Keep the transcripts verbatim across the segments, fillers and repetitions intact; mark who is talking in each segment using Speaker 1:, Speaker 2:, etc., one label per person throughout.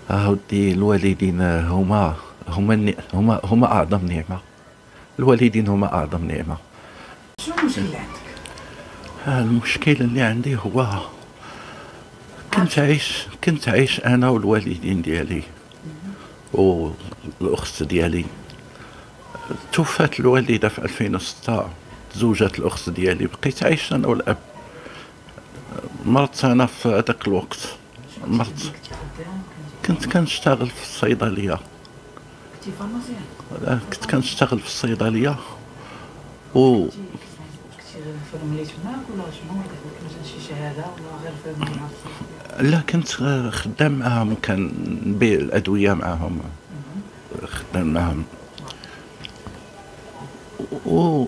Speaker 1: أودي الوالدين هما هما الن- هما هما أعظم نعمة. الوالدين هما أعظم نعمة.
Speaker 2: شنو المشكل اللي عندك؟
Speaker 1: آه، المشكل اللي عندي هو كنت عايش كنت عايش أنا والوالدين ديالي والأخت ديالي. توفات الوالدة في ألفين وستة، تزوجت الأخت ديالي، بقيت عايش أنا والأب. مرضت أنا في هذاك الوقت.
Speaker 2: شنو كنتي
Speaker 1: مرضت.
Speaker 2: دير؟ كنتي خدام؟
Speaker 1: كنت كنشتغل في الصيدلية.
Speaker 2: كنتي فارماسيان؟
Speaker 1: آه، كنت كنشتغل في الصيدلية و
Speaker 2: كنتي كنتي غير فرمليت هناك ولا شنو؟ كانت مثلا شي شهاده ولا غير فرملي مع الصيدلية؟
Speaker 1: لا، كنت آه، خدام معاهم، كنبيع الأدوية معاهم، خدام معاهم. و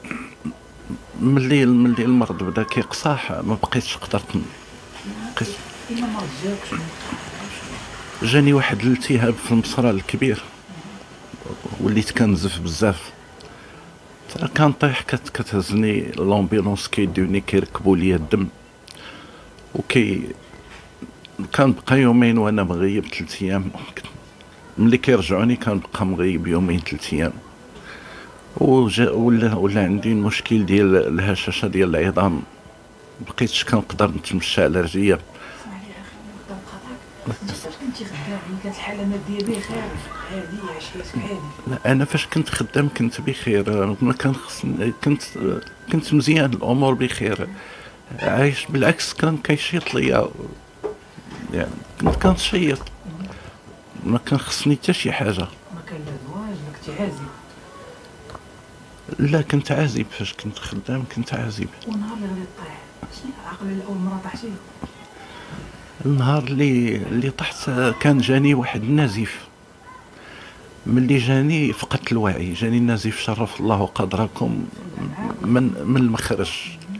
Speaker 1: ملي ملي المرض بدا كيقصاح ما بقيتش قدرت ن- بقيت.
Speaker 2: الا مرض جاك شنو؟
Speaker 1: جاني واحد الالتهاب في المصرع الكبير، وليت كنزف بزاف. تا كنطيح كت كتهزني لومبيلونس، كيدوني كيركبوا ليا الدم، وكي كنبقى يومين وانا مغيب ثلاث ايام. ملي كيرجعوني كنبقى مغيب يومين ثلاث ايام. وجا ولا ولا عندي المشكل ديال الهشاشه ديال العظام، مبقيتش كنقدر نتمشى على رجليا.
Speaker 2: اسمح لي اخي نقدر نقاطعك. انت فاش كنتي خدام يعني كانت الحاله الماديه بخير عادي عشيتك عادي؟
Speaker 1: لا، انا فاش كنت خدام كنت بخير، ما كان خصني، كنت كنت مزيان، الامور بخير، عايش. بالعكس كان كيشيط ليا، يعني كنت كنشيط، ما كان خصني حتى شي حاجه.
Speaker 2: ما كان لا زواج لا كنتي عازب؟
Speaker 1: لا، كنت عازب. فاش كنت خدام كنت عازب.
Speaker 2: ونهار اللي غادي طيح شنو عقل على اول مره طحتي؟
Speaker 1: النهار اللي اللي طحت كان جاني واحد النزيف. ملي جاني فقدت الوعي، جاني النزيف، شرف الله قدركم، من من المخرج،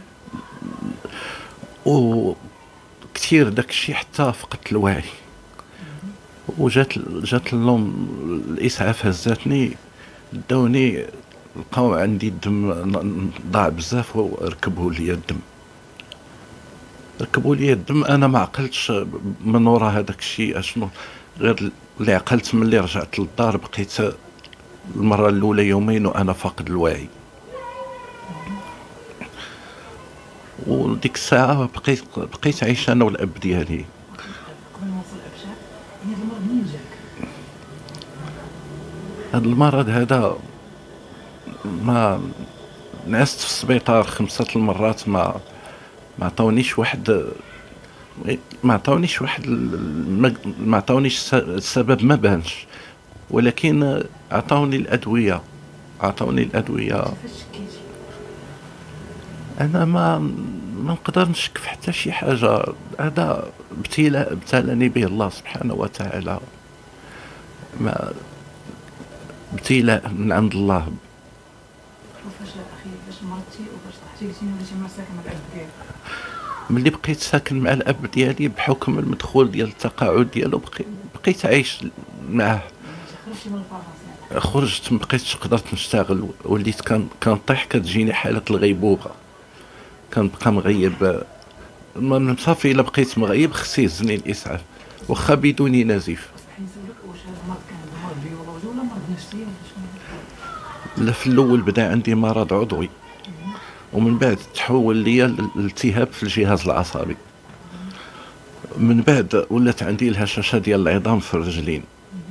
Speaker 1: وكثير داك الشيء حتى فقدت الوعي. وجات جات اللوم الاسعاف، هزاتني، داوني، لقاو عندي الدم ضاع بزاف، وركبوا لي الدم ركبوا لي الدم. انا ما عقلتش من ورا هذاك الشيء اشنو، غير اللي عقلت ملي رجعت للدار، بقيت المره الاولى يومين وانا فاقد الوعي. وديك الساعه بقيت بقيت عايش انا والاب ديالي.
Speaker 2: قبل ما نوصل الابشع يعني هذا المرض منين جاك؟
Speaker 1: هذا المرض هذا، ما نعست في السبيطار خمسة المرات، ما ما عطاونيش واحد ما عطاونيش واحد الم- ما عطاونيش س- السبب ما بانش، ولكن عطاوني الادويه عطاوني الادويه.
Speaker 2: فاش شكيتي؟
Speaker 1: انا ما ما نقدر نشك في حتى شي حاجه. هذا ابتلاء ابتلاني به الله سبحانه وتعالى، ما ابتلاء من عند الله.
Speaker 2: وفاش اخي فاش مرضتي وفاش طحتي قلتي لي وليتي ما ساكن مع الاب ديالك؟
Speaker 1: ملي بقيت ساكن مع الاب ديالي بحكم المدخول ديال التقاعد ديالو، بقيت بقيت عايش معاه.
Speaker 2: يعني خرجتي من الفارماسيان؟
Speaker 1: خرجت، ما بقيتش قدرت نشتغل، وليت كان كنطيح كتجيني حاله الغيبوبه، كنبقى مغيب. ما صافي، الا بقيت مغيب خصي يهزني الاسعاف واخا بدون نزيف.
Speaker 2: اسمح لي نسولك واش هذا المرض كان مرض بيولوجي ولا مرض نفسي ولا شنو؟
Speaker 1: لا، في الاول بدا عندي مرض عضوي، ومن بعد تحول ليا الالتهاب في الجهاز العصبي، من بعد ولات عندي الهشاشه ديال العظام في الرجلين.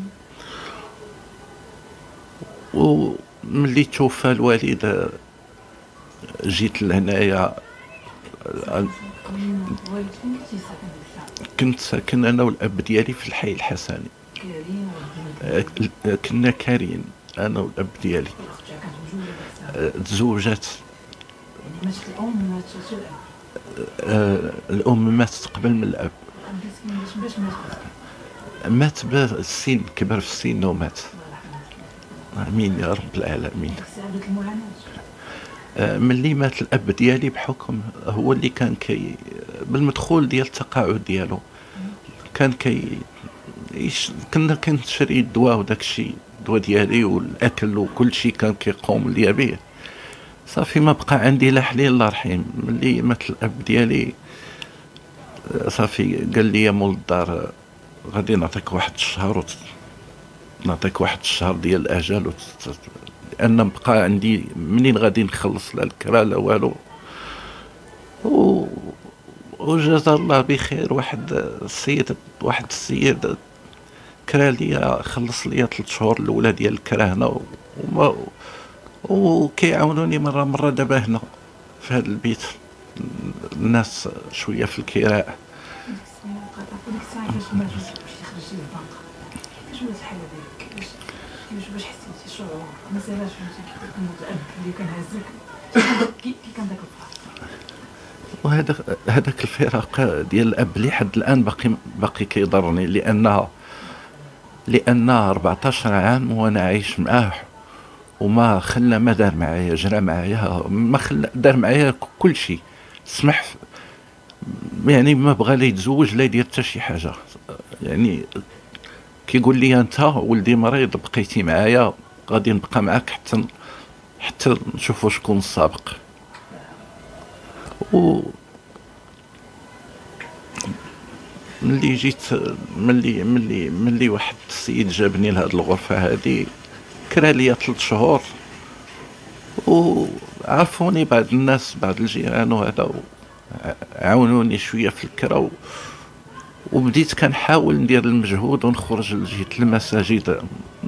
Speaker 1: وملي توفى الوالد جيت لهنايا.
Speaker 2: قبل ما الوالد فين كنتي ساكن ديك الساعه؟
Speaker 1: كنت ساكن انا والاب ديالي في الحي الحسني.
Speaker 2: كاين
Speaker 1: آه،
Speaker 2: ولا
Speaker 1: كنا كارين انا والاب ديالي.
Speaker 2: الاخت تاعك كانت موجوده ديك الساعه؟
Speaker 1: آه، تزوجات.
Speaker 2: يعني ماتت الام ماتت الاب؟
Speaker 1: آه، الام ماتت قبل من الاب.
Speaker 2: مسكين باش باش
Speaker 1: مات
Speaker 2: مات؟
Speaker 1: بالسن، كبر في السن ومات.
Speaker 2: الله يرحمه.
Speaker 1: امين يا رب العالمين.
Speaker 2: ديك الساعه بدات المعاناه؟
Speaker 1: آه، ملي مات الاب ديالي بحكم هو اللي كان كي بالمدخول ديال التقاعد ديالو، كان كي يش... كنا كنشري الدواء وداك الشيء، الدواء ديالي والاكل وكل شيء كان كيقوم ليا به. صافي ما بقى عندي لا حليل لا رحيم. ملي مات الاب ديالي، آه، صافي قال لي مول الدار، غادي نعطيك واحد الشهر وت... نعطيك واحد الشهر ديال الاجل وت... لان بقى عندي منين غادي نخلص لا الكرا لا والو. و وجزا الله بخير واحد السيد واحد السيد كرا ليا خلص ليا ثلاث شهور الاولى ديال الكرا هنا، وما وكيعاونوني مره مره دابا هنا في هذا البيت الناس شويه في الكراء.
Speaker 2: ديك السنه ديك الساعه فاش ما جوش باش خرجتي للبنك كيفاش هو الحاله ديالك؟ كيفاش كيفاش باش حسيتي شعور ما سالاش فهمتي كيف كنت الاب اللي كان هزك كي كي كان داك الفرق؟
Speaker 1: وهذا هذاك الفراق ديال الاب لحد الان باقي باقي كيضرني، لان لان أربعطاش عام وانا عايش معاه وما خلى ما دار معايا جرى معايا ما خلى دار معايا كل شيء سمح، يعني ما بغى لا يتزوج لا يدير حتى شي حاجه. يعني كيقول لي انت ولدي مريض بقيتي معايا غادي نبقى معاك حتى حتى نشوفوا شكون السابق. و ملي جيت ملي ملي ملي واحد السيد جابني لهاد الغرفه هادي كرا ليا ثلاث شهور وعرفوني بعض الناس بعض الجيران وهذا عاونوني شويه في الكرا، وبديت كنحاول ندير المجهود ونخرج. جيت للمساجد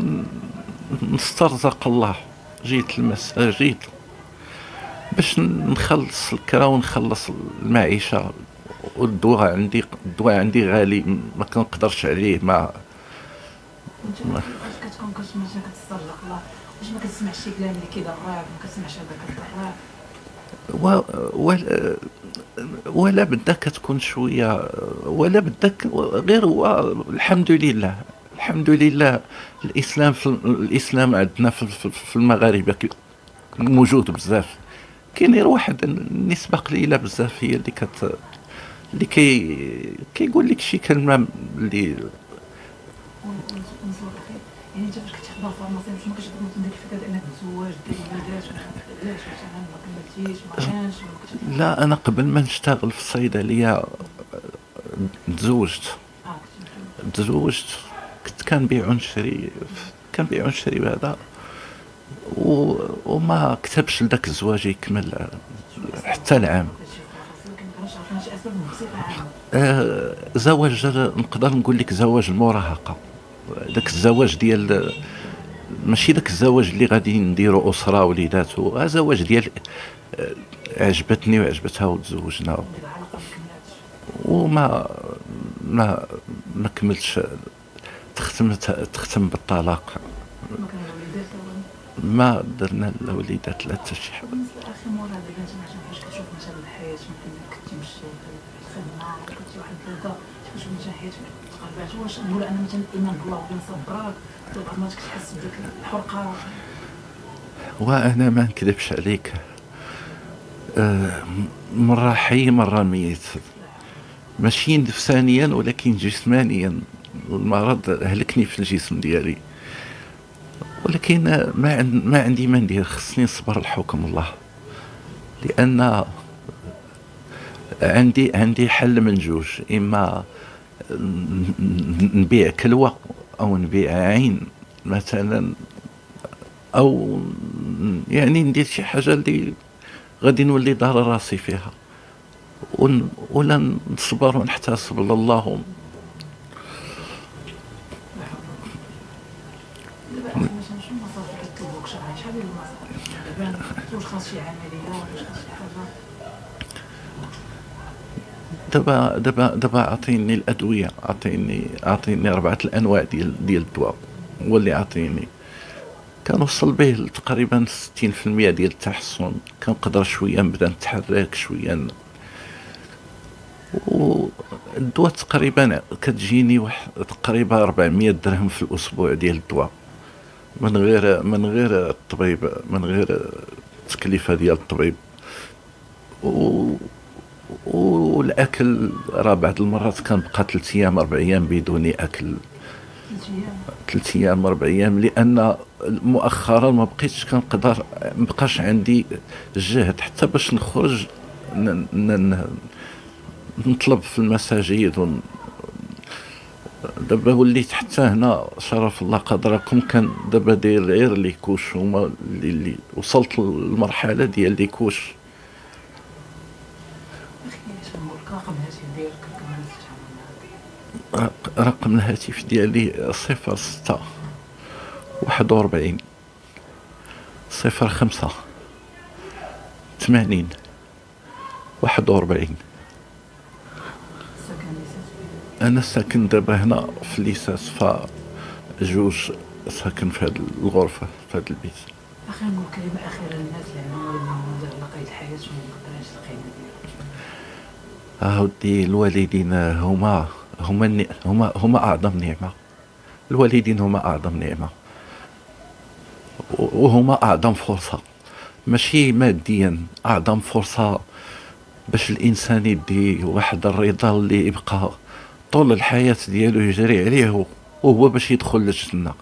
Speaker 1: نسترزق الله، جيت للمساجد باش نخلص الكرا ونخلص المعيشه. والدواء عندي الدواء عندي غالي ما كنقدرش عليه. ما
Speaker 2: ما كتكون كتمشي كتسترزق الله واش ما كتسمعش شي كلام اللي كيضرك؟ ما كتسمعش هذاك الضراب؟
Speaker 1: و ولا ولا بدك كتكون شويه ولا بدك غير هو. الحمد لله الحمد لله الاسلام في الاسلام عندنا في, في المغاربه موجود بزاف. كاين غير واحد النسبه قليله بزاف هي اللي كت اللي كي كيقول لك شي كلمه اللي
Speaker 2: يعني انت فاش كتحضر فورماسيون واش ما كتبغي ديك الفكره انك تزوج دير ولادات؟ علاش مثلا ما كملتيش ما كانش؟
Speaker 1: لا انا قبل ما نشتغل في الصيدليه تزوجت تزوجت كنت كنبيع ونشري كنبيع ونشري بهذا، وما كتبش لذاك الزواج يكمل حتى العام. آه زواج نقدر نقول لك زواج المراهقه، داك الزواج ديال ماشي داك الزواج اللي غادي نديرو اسره وليدات، ها زواج ديال آه عجبتني وعجبتها وتزوجنا وما ما ما كملتش. تختمت تختم بالطلاق. ما درنا لا وليدات لا حتى شي حاجه.
Speaker 2: بالنسبه لاخي مراد الا انت فاش كتشوف مثلا الحياه يمكن كنتي مش في الخدمه كنتي واحد البلده كتشوف مثلا حياه تقربات، واش نقول انا مثلا الايمان بالله وبين صبراك ما كتحس بديك الحرقه؟
Speaker 1: وانا ما نكذبش عليك، آه مره حي مره ميت، ماشي نفسانيا ولكن جسمانيا. المرض هلكني في الجسم ديالي، ولكن ما عند ما عندي ما ندير، خصني نصبر لحكم الله. لان عندي عندي حل من جوج، اما نبيع كلوه او نبيع عين مثلا، او يعني ندير شي حاجه اللي غادي نولي دار راسي فيها، ولا نصبر ونحتسب لله. دابا دابا دابا عطيني الادويه، عطيني عطيني اربعه الانواع ديال ديال الدواء هو اللي عطيني. كنوصل به تقريبا ستين في المية ديال التحسن، كنقدر شويه نبدا نتحرك شويه. والدواء تقريبا كتجيني واحد تقريبا أربعمية درهم في الاسبوع ديال الدواء، من غير من غير الطبيب، من غير التكلفه ديال الطبيب. و والاكل راه بعض المرات كنبقى ثلاث ايام اربع ايام بدون اكل، ثلاث ايام اربع ايام، لان مؤخرا ما بقيتش كنقدر، ما بقاش عندي الجهد حتى باش نخرج نطلب في المساجد دابا وليت حتى هنا شرف الله قدركم، كان دابا داير غير لي كوش، هما اللي, اللي وصلت للمرحله ديال لي كوش.
Speaker 2: اخي اش نقول لك، رقم الهاتف ديالك كمان تتعامل معاه؟
Speaker 1: رقم الهاتف ديالي صفر ستة واحد وربعين صفر خمسة ثمانين واحد وربعين.
Speaker 2: السكن اللي
Speaker 1: انا ساكن دابا هنا في ليساس، فجوج ساكن في هاد الغرفه في هاد البيت.
Speaker 2: اخي نقول كلمه اخيره للناس اللي عندهم ولدهم على قيد الحياه وما مقدرينش القيمه ديالهم.
Speaker 1: اودي الوالدين هما هما الني- هما هما اعظم نعمه. الوالدين هما اعظم نعمه و- وهما اعظم فرصه، ماشي ماديا، اعظم فرصه باش الانسان يدي واحد الرضا اللي يبقى طول الحياه ديالو يجري عليه، وهو باش يدخل للجنه.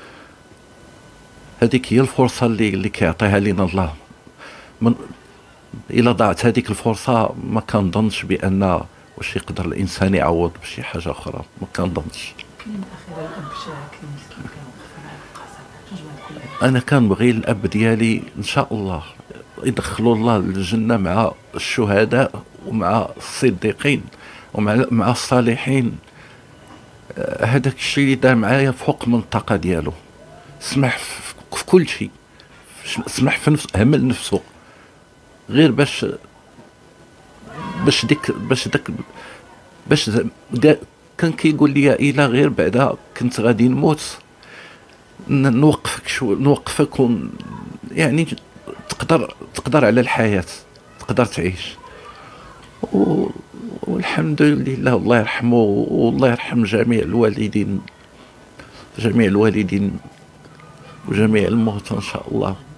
Speaker 1: هذيك هي الفرصه اللي اللي كيعطيها لنا الله. من الا ضاعت هذيك الفرصه ما كنظنش بان واش يقدر الانسان يعوض بشي حاجه اخرى، ما كنظنش.
Speaker 2: كلمه اخيره للاب تاعك المسكين كان وقف معاك القصر، شنو جمع كل
Speaker 1: انا كنبغي الاب ديالي ان شاء الله يدخلوا الله للجنه مع الشهداء ومع الصديقين ومع مع الصالحين. آه، هذاك الشيء اللي دار معايا فوق من الطاقه ديالو. سمح في في كل شيء، سمح في نفس همل نفسه غير باش باش ديك باش داك باش ز- دا- كان كيقول لي الا غير بعدا كنت غادي نموت ن- نوقفك شو نوقفك ون يعني تقدر تقدر على الحياة، تقدر تعيش. و... والحمد لله، الله يرحمه والله يرحم جميع الوالدين، جميع الوالدين وجميع الموتى ان شاء الله.